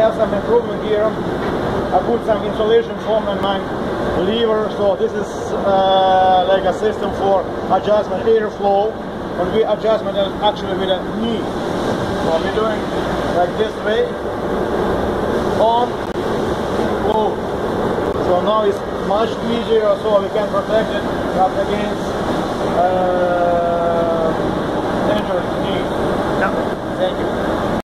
have some improvement here. I put some insulation foam on my lever, so this is like a system for adjustment airflow, and we adjustment actually with a knee. So we're doing like this way, on, close. So now it's much easier, so we can protect it against injury knee. Yeah. Thank you.